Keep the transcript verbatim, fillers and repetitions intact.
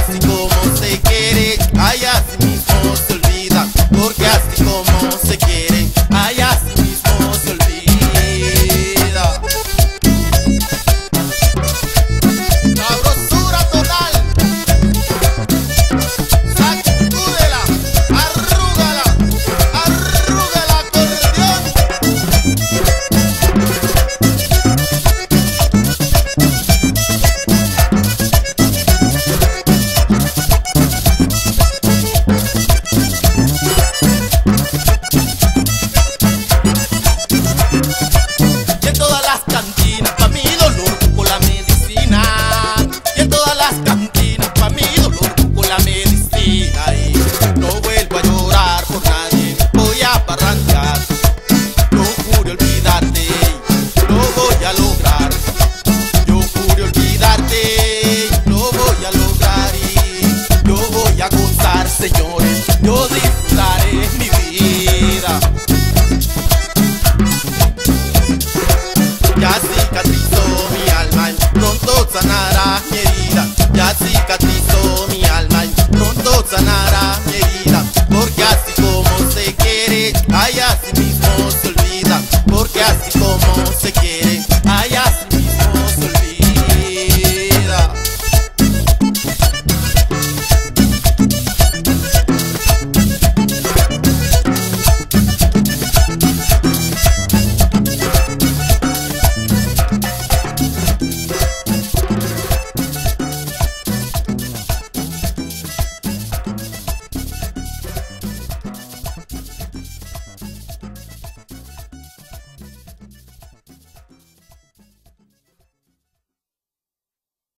así como se quiere, ay, así mismo se olvida. Porque así como se quiere, ay, así mismo se olvida. Sabrosura total. Sacúdela, arrúgala, arrúgala, acordeón. Y en todas las cantinas pa' mi dolor busco la medicina. Y en todas las cantinas pa' mi dolor busco la medicina. Y no vuelvo a llorar por nadie, voy a barrancar. Yo juro olvidarte, lo voy a lograr. Yo juro olvidarte, lo voy a lograr. Y yo voy a gozar, Señor.